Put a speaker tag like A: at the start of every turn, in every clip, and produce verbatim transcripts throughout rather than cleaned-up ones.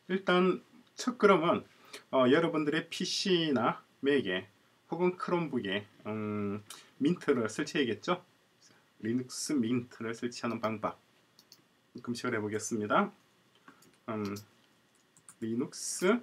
A: 일단 첫 걸음은 어, 여러분들의 피시나 맥에 혹은 크롬북에 음, 민트를 설치해야겠죠. 리눅스 민트를 설치하는 방법 금식을 해보겠습니다. 음, 리눅스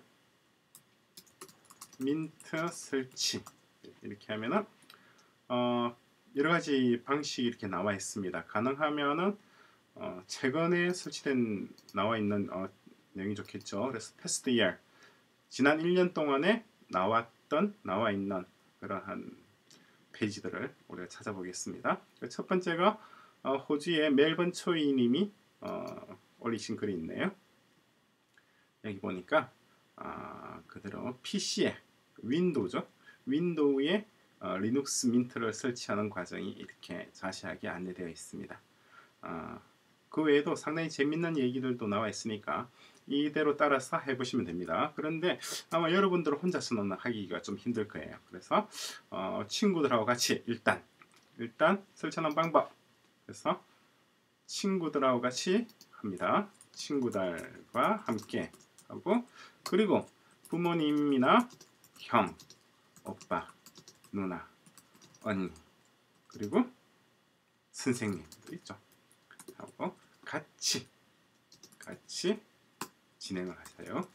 A: 민트 설치 이렇게 하면은 어, 여러가지 방식이 이렇게 나와 있습니다. 가능하면은 어, 최근에 설치된 나와 있는 어, 내용이 좋겠죠. 그래서 past year 지난 일 년 동안에 나왔던 나와 있는 그러한 페이지들을 우리가 찾아보겠습니다. 첫 번째가 어, 호주의 멜번 초이님이 어, 올리신 글이 있네요. 여기 보니까 아, 그대로 피시에 윈도우죠. 윈도우에 어, 리눅스 민트를 설치하는 과정이 이렇게 자세하게 안내되어 있습니다. 어, 그 외에도 상당히 재밌는 얘기들도 나와 있으니까 이대로 따라서 해보시면 됩니다. 그런데 아마 여러분들 혼자서는 하기가 좀 힘들 거예요. 그래서 어, 친구들하고 같이 일단 일단 설치하는 방법. 그래서 친구들하고 같이 합니다. 친구들과 함께 하고 그리고 부모님이나 형, 오빠, 누나, 언니 그리고 선생님도 있죠. 하고 같이 같이 진행을 하세요.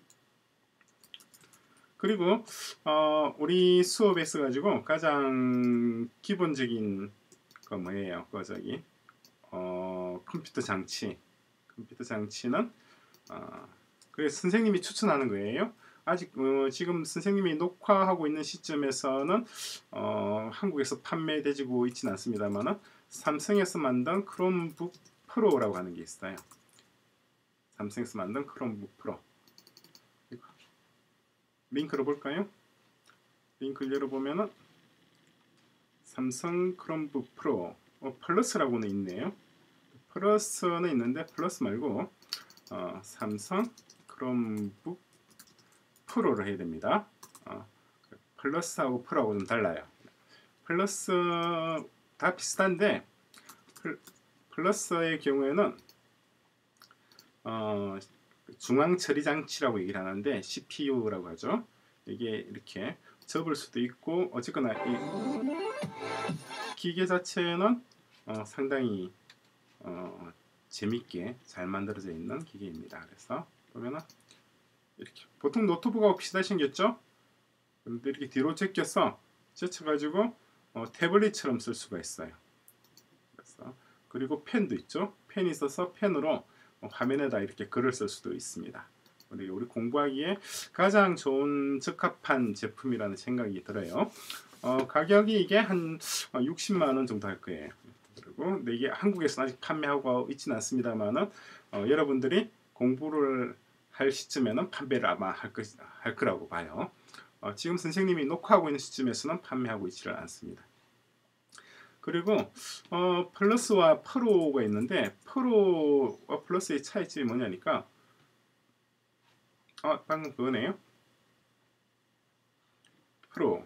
A: 그리고 어, 우리 수업에서 가지고 가장 기본적인 거 뭐예요? 그 저기 어, 컴퓨터 장치 컴퓨터 장치는 어, 그래서 선생님이 추천하는 거예요. 아직 어, 지금 선생님이 녹화하고 있는 시점에서는 어, 한국에서 판매되지고 있지는 않습니다만은 삼성에서 만든 크롬북 프로라고 하는 게 있어요. 삼성에서 만든 크롬북 프로. 링크를 볼까요? 링크를 열어보면은 삼성 크롬북 프로 어, 플러스라고는 있네요. 플러스는 있는데 플러스 말고 어, 삼성 크롬북 프로를 해야 됩니다. 어, 플러스하고 프로하고 좀 달라요. 플러스 다 비슷한데 플러스의 경우에는 어, 중앙 처리 장치라고 얘기를 하는데 씨피유라고 하죠. 이게 이렇게 접을 수도 있고 어쨌거나 이 기계 자체는 어, 상당히 어, 재밌게 잘 만들어져 있는 기계입니다. 그래서 보면은 이렇게 보통 노트북하고 비슷하게 생겼죠? 그런데 이렇게 뒤로 제껴서 제쳐가지고 어, 태블릿처럼 쓸 수가 있어요. 그래서 그리고 펜도 있죠. 펜이 있어서 펜으로 화면에다 이렇게 글을 쓸 수도 있습니다. 우리 우리 공부하기에 가장 좋은 적합한 제품이라는 생각이 들어요. 어, 가격이 이게 한 육십만 원 정도 할 거예요. 그리고 이게 한국에서 아직 판매하고 있지는 않습니다만은 어, 여러분들이 공부를 할 시점에는 판매를 아마 할, 거, 할 거라고 봐요. 어, 지금 선생님이 녹화하고 있는 시점에서는 판매하고 있지를 않습니다. 그리고 어, 플러스와 프로가 있는데 프로와 플러스의 차이점이 뭐냐니까 어, 방금 그거네요. 프로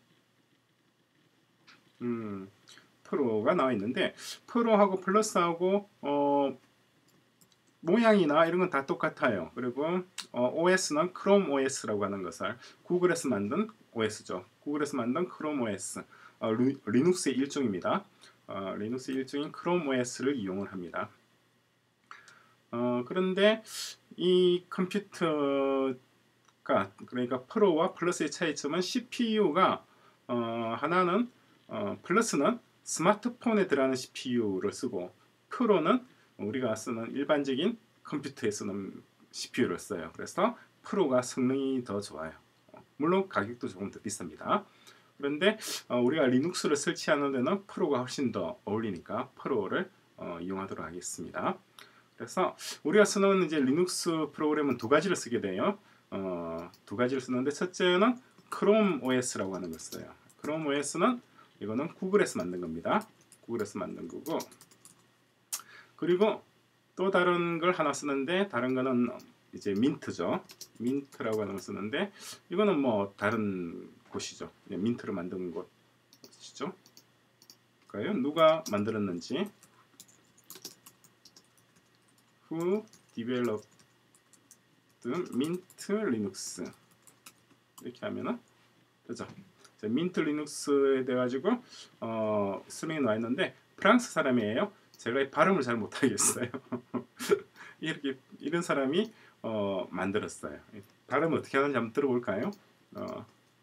A: 음, 프로가 나와 있는데 프로하고 플러스하고 어, 모양이나 이런 건 다 똑같아요. 그리고 어, 오에스는 크롬 오에스라고 하는 것을 구글에서 만든 오에스죠. 구글에서 만든 크롬 오에스 어, 리, 리눅스의 일종입니다. 어, 리눅스의 일종인 크롬 오에스를 이용을 합니다. 어, 그런데 이 컴퓨터가 그러니까 프로와 플러스의 차이점은 씨피유가 어, 하나는 어, 플러스는 스마트폰에 들어가는 씨피유를 쓰고 프로는 우리가 쓰는 일반적인 컴퓨터에 쓰는 씨피유를 써요. 그래서 프로가 성능이 더 좋아요. 물론 가격도 조금 더 비쌉니다. 그런데 어, 우리가 리눅스를 설치하는 데는 프로가 훨씬 더 어울리니까 프로를 어, 이용하도록 하겠습니다. 그래서 우리가 쓰는 이제 리눅스 프로그램은 두 가지를 쓰게 돼요. 어, 두 가지를 쓰는데 첫째는 크롬 오에스라고 하는 걸 써요. 크롬 오에스는 이거는 구글에서 만든 겁니다. 구글에서 만든 거고 그리고 또 다른 걸 하나 쓰는데 다른 거는 이제 민트죠. 민트라고 하는 걸 쓰는데 이거는 뭐 다른 곳이죠. 민트를 만든 곳이죠. 볼까요? 누가 만들었는지 Who developed 민트 리눅스 이렇게 하면은 되죠. 민트 리눅스에 대해 가지고 어, 설명이 나와 있는데 프랑스 사람이에요. 제가 이 발음을 잘 못하겠어요. 이렇게 이런 사람이 어, 만들었어요. 발음 어떻게 하는지 한번 들어볼까요? 어,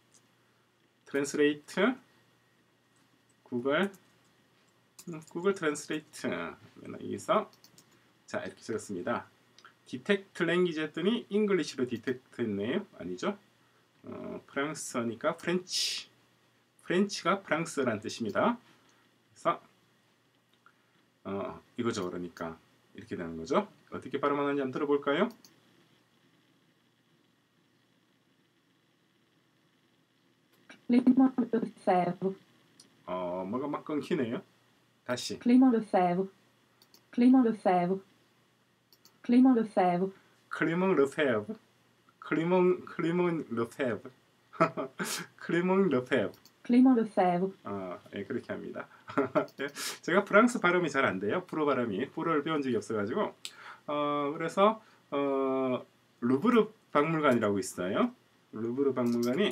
A: 트랜스레이트 구글 구글 트랜스레이트 여기서 자 이렇게 적었습니다. 디텍트 랭귀지 했더니 잉글리시로 디텍트 했네요. 아니죠? 어, 프랑스어니까 프렌치 프렌치가 프랑스어라는 뜻입니다. 그래서 어, 이거죠. 그러니까 이렇게 되는 거죠. 어떻게 발음하는지 한번 들어볼까요?
B: Clément Lefebvre,
A: 어, 뭐가 막 끊기네요. 다시.
B: Clément Lefebvre, Clément Lefebvre, Clément Lefebvre,
A: 클리몽 르페브, 클리몽 클리몽 르페브, 클리몽 르페브.
B: Clément Lefebvre,
A: 아, 예, 그렇게 합니다. 예, 제가 프랑스 발음이 잘 안 돼요. 프로 발음이 프로를 배운 적이 없어가지고 어, 그래서 어, 루브르 박물관이라고 있어요. 루브르 박물관이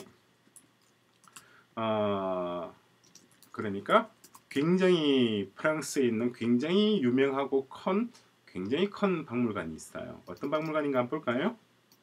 A: 어, 그러니까 굉장히 프랑스에 있는 굉장히 유명하고 큰 굉장히 큰 박물관이 있어요. 어떤 박물관인가 한번 볼까요?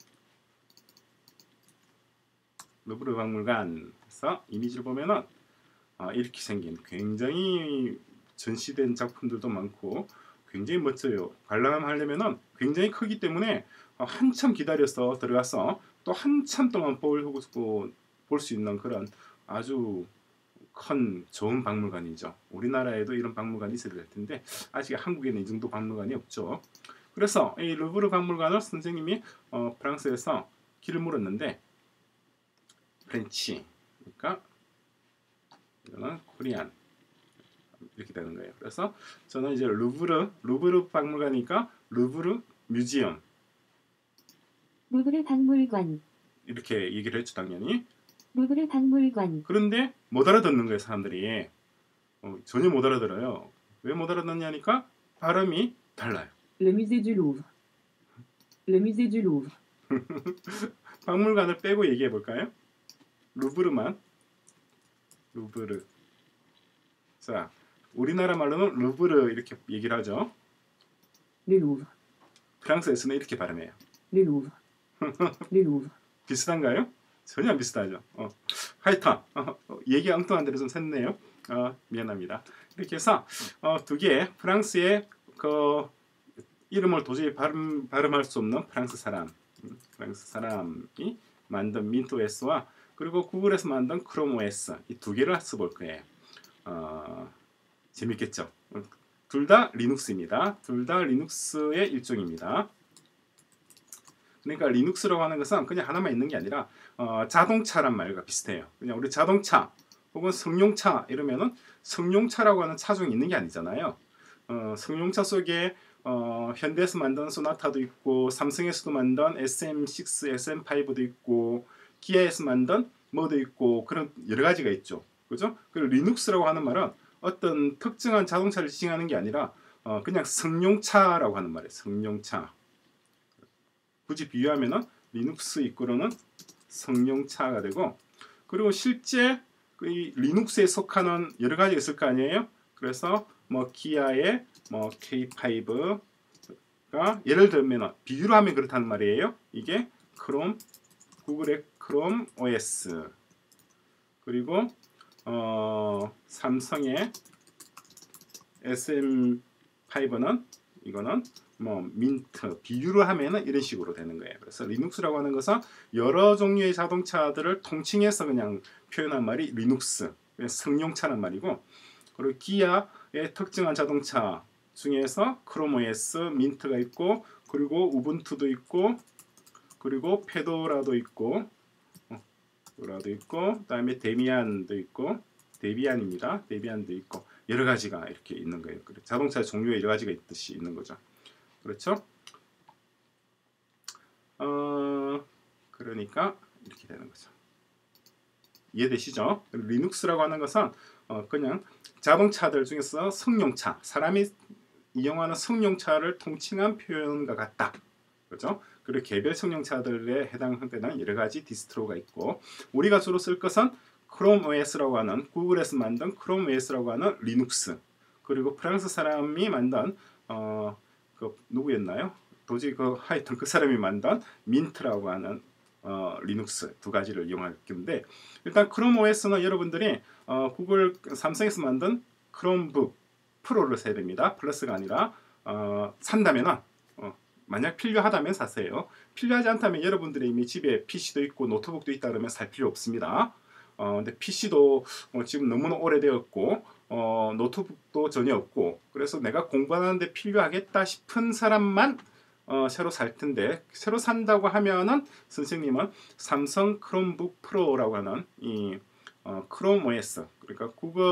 A: 루브르 박물관에서 이미지를 보면은 어, 이렇게 생긴 굉장히 전시된 작품들도 많고 굉장히 멋져요. 관람하려면은 굉장히 크기 때문에 어, 한참 기다려서 들어가서 또 한참 동안 볼 수 있는 그런 아주 큰 좋은 박물관이죠. 우리나라에도 이런 박물관이 있어야 될 텐데 아직 한국에는 이 정도 박물관이 없죠. 그래서 이 루브르 박물관을 선생님이 어, 프랑스에서 길을 물었는데 프렌치 그러니까 이거는 코리안 이렇게 되는 거예요. 그래서 저는 이제 루브르 루브르 박물관이니까 루브르 뮤지엄
B: 루브르 박물관,
A: 이렇게 얘기를 했죠. 당연히.
B: 루브르 박물관,
A: 그런데 못 알아듣는 거예요. 사람들이 어, 전혀 못 알아들어요. 왜 못 알아듣냐니까 발음이 달라요.
B: le musée du Louvre, le musée du Louvre,
A: 박물관을 빼고 얘기해 볼까요? 루브르만 루브르. 자, 우리나라 말로는 루브르 이렇게 얘기를 하죠.
B: le Louvre,
A: 프랑스에서는 이렇게 발음해요.
B: le Louvre, le Louvre,
A: 비슷한가요? 전혀 안 비슷하죠. 어. 하여튼 어, 얘기가 엉뚱한 데로 좀 샜네요. 어, 미안합니다. 이렇게 해서 어, 두 개 프랑스의 그 이름을 도저히 발음, 발음할 수 없는 프랑스 사람 음, 프랑스 사람이 만든 민트오에스와 그리고 구글에서 만든 크롬오에스 이 두 개를 써볼 거예요. 어, 재밌겠죠? 둘 다 리눅스입니다. 둘 다 리눅스의 일종입니다. 그러니까 리눅스라고 하는 것은 그냥 하나만 있는 게 아니라 어, 자동차란 말과 비슷해요. 그냥 우리 자동차 혹은 승용차 이러면은 승용차라고 하는 차종이 있는 게 아니잖아요. 어, 승용차 속에 어, 현대에서 만든 소나타도 있고 삼성에서도 만든 에스엠 식스, 에스엠 파이브도 있고 기아에서 만든 뭐도 있고 그런 여러 가지가 있죠. 그죠? 그리고 리눅스라고 하는 말은 어떤 특정한 자동차를 지칭하는 게 아니라 어, 그냥 승용차라고 하는 말이에요. 승용차. 굳이 비유하면은 리눅스 이끌어는 승용차가 되고 그리고 실제 이 리눅스에 속하는 여러 가지가 있을 거 아니에요. 그래서 뭐 기아의 뭐 케이 파이브가 예를 들면 비유로 하면 그렇다는 말이에요. 이게 크롬 구글의 크롬 오에스 그리고 어, 삼성의 에스엠 파이브는 이거는 뭐 민트 비유로 하면은 이런 식으로 되는 거예요. 그래서 리눅스라고 하는 것은 여러 종류의 자동차들을 통칭해서 그냥 표현한 말이 리눅스, 승용차란 말이고 그리고 기아의 특정한 자동차 중에서 크롬오에스, 민트가 있고 그리고 우분투도 있고 그리고 페도라도 있고 페도라도 있고 그다음에 데비안도 있고 데비안입니다. 데비안도 있고 여러 가지가 이렇게 있는 거예요. 자동차 종류에 여러 가지가 있듯이 있는 거죠. 그렇죠? 어, 그러니까 이렇게 되는 거죠. 이해되시죠? 리눅스라고 하는 것은 어, 그냥 자동차들 중에서 승용차, 사람이 이용하는 승용차를 통칭한 표현과 같다. 그죠? 그리고 개별 청룡차들에 해당되는 여러 가지 디스트로가 있고, 우리가 주로 쓸 것은 크롬 오에스라고 하는, 구글에서 만든 크롬 오에스라고 하는 리눅스, 그리고 프랑스 사람이 만든 어, 그 누구였나요? 도저히 그 하여튼 그 사람이 만든 민트라고 하는 어, 리눅스 두 가지를 이용할 건데, 일단 크롬 오에스는 여러분들이 어, 구글 삼성에서 만든 크롬북 프로를 사야 됩니다. 플러스가 아니라 어, 산다면은 어, 만약 필요하다면 사세요. 필요하지 않다면 여러분들이 이미 집에 피씨도 있고 노트북도 있다 그러면 살 필요 없습니다. 어, 근데 피씨도 어, 지금 너무나 오래되었고 어, 노트북도 전혀 없고, 그래서 내가 공부하는데 필요하겠다 싶은 사람만 어, 새로 살 텐데, 새로 산다고 하면은 선생님은 삼성 크롬북 프로라고 하는 이 어, 크롬 오에스, 그러니까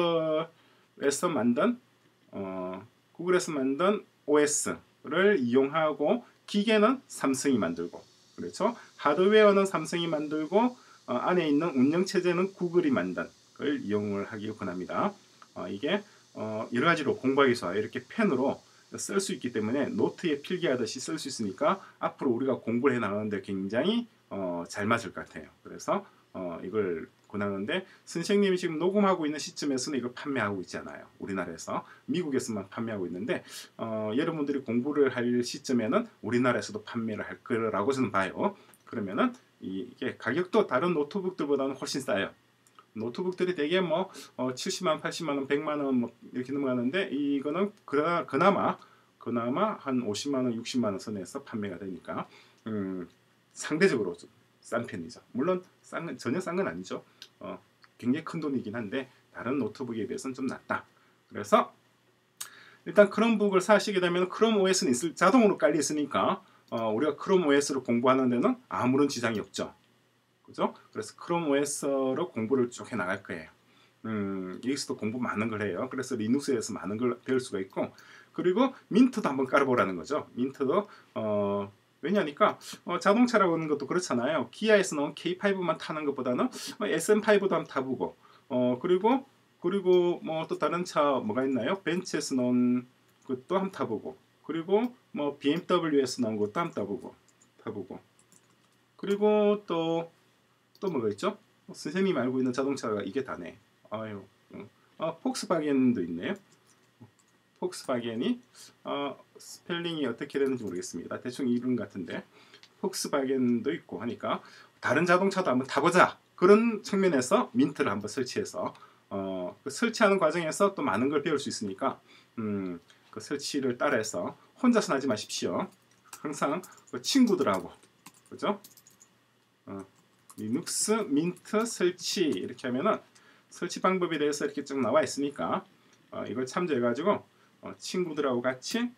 A: 구글에서 만든 어, 구글에서 만든 오에스를 이용하고, 기계는 삼성이 만들고, 그렇죠? 하드웨어는 삼성이 만들고 어, 안에 있는 운영체제는 구글이 만든 걸 이용을 하기 권합니다. 어, 이게 어, 여러 가지로 공부하기 좋아요. 이렇게 펜으로 쓸 수 있기 때문에 노트에 필기하듯이 쓸 수 있으니까 앞으로 우리가 공부를 해 나가는데 굉장히 어, 잘 맞을 것 같아요. 그래서 어, 이걸 권하는데, 선생님이 지금 녹음하고 있는 시점에서는 이걸 판매하고 있잖아요. 우리나라에서. 미국에서만 판매하고 있는데 어, 여러분들이 공부를 할 시점에는 우리나라에서도 판매를 할 거라고 저는 봐요. 그러면은 이게 가격도 다른 노트북들보다는 훨씬 싸요. 노트북들이 대개 뭐 어, 칠십만 원, 팔십만 원, 백만 원 뭐 이렇게 넘어가는데, 이거는 그나, 그나마 그나마 한 오십만 원, 육십만 원 선에서 판매가 되니까 음, 상대적으로 좀 싼 편이죠. 물론 싼 건, 전혀 싼 건 아니죠. 어, 굉장히 큰 돈이긴 한데 다른 노트북에 비해서는 좀 낫다. 그래서 일단 크롬북을 사시게 되면 크롬 오에스는 있을, 자동으로 깔려 있으니까 어, 우리가 크롬 오에스를 공부하는 데는 아무런 지장이 없죠. 그죠? 그래서 크롬 오에스로 공부를 쭉 해 나갈 거예요. 음, 여기서도 공부 많은 걸 해요. 그래서 리눅스에서 많은 걸 배울 수가 있고, 그리고 민트도 한번 깔아보라는 거죠. 민트도 어, 왜냐니까 어, 자동차라고 하는 것도 그렇잖아요. 기아에서 나온 케이 파이브만 타는 것보다는 어, 에스엠 파이브도 한번 타보고, 어, 그리고 그리고 뭐 또 다른 차 뭐가 있나요? 벤츠에서 나온 것도 한번 타보고, 그리고 뭐 비엠더블유에서 나온 것도 한번 타보고 타보고 그리고 또 또 뭐가 있죠? 어, 선생님이 알고 있는 자동차가 이게 다네. 아유, 음. 아, 폭스바겐도 있네요. 폭스바겐이 어, 스펠링이 어떻게 되는지 모르겠습니다. 대충 이름 같은데 폭스바겐도 있고 하니까 다른 자동차도 한번 타보자. 그런 측면에서 민트를 한번 설치해서 어, 그 설치하는 과정에서 또 많은 걸 배울 수 있으니까 음, 그 설치를 따라해서 혼자서 하지 마십시오. 항상 그 친구들하고, 그죠? 어, 리눅스 민트 설치 이렇게 하면은 설치 방법에 대해서 이렇게 쭉 나와 있으니까 어, 이걸 참조해 가지고 어, 친구들하고 같이,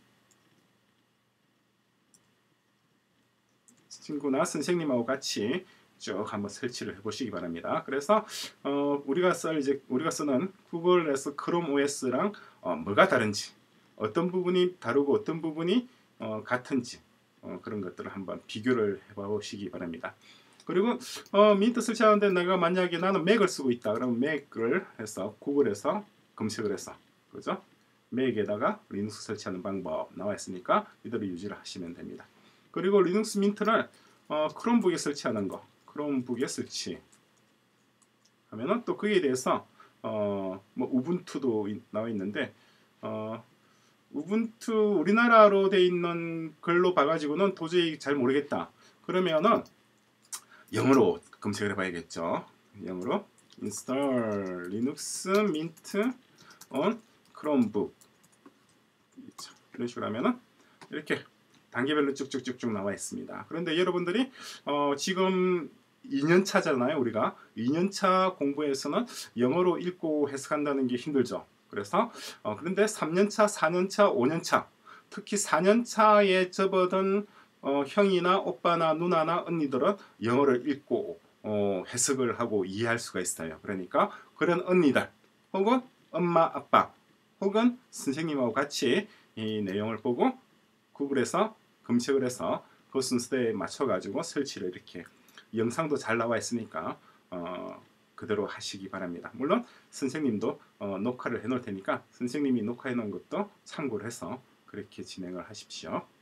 A: 친구나 선생님하고 같이 쭉 한번 설치를 해보시기 바랍니다. 그래서 어, 우리가 쓸 이제 우리가 쓰는 구글에서 크롬 오에스랑 어, 뭐가 다른지, 어떤 부분이 다르고 어떤 부분이 어, 같은지 어, 그런 것들을 한번 비교를 해보시기 바랍니다. 그리고 어, 민트 설치하는데 내가 만약에 나는 맥을 쓰고 있다 그러면 맥을 해서 구글에서 검색을 해서, 그죠? 맥에다가 리눅스 설치하는 방법 나와 있으니까 이대로 유지를 하시면 됩니다. 그리고 리눅스 민트를 어, 크롬북에 설치하는 거, 크롬북에 설치 하면은 또 그에 대해서 어, 뭐 우분투도 나와 있는데 어, 우분투 우리나라로 돼 있는 글로 봐가지고는 도저히 잘 모르겠다. 그러면은 영어로 검색을 해봐야겠죠. 영어로 install linux mint on chromebook 이런 식으로 하면은 이렇게 단계별로 쭉쭉쭉쭉 나와 있습니다. 그런데 여러분들이 어 지금 이 년 차잖아요. 우리가 이 년 차 공부에서는 영어로 읽고 해석한다는 게 힘들죠. 그래서 어 그런데 삼 년 차, 사 년 차, 오 년 차, 특히 사 년 차에 접어든 어, 형이나 오빠나 누나나 언니들은 영어를 읽고 어, 해석을 하고 이해할 수가 있어요. 그러니까 그런 언니들 혹은 엄마 아빠 혹은 선생님하고 같이 이 내용을 보고 구글에서 검색을 해서 그 순서대에 맞춰 가지고 설치를, 이렇게 영상도 잘 나와 있으니까 어, 그대로 하시기 바랍니다. 물론 선생님도 어, 녹화를 해 놓을 테니까 선생님이 녹화해 놓은 것도 참고를 해서 그렇게 진행을 하십시오.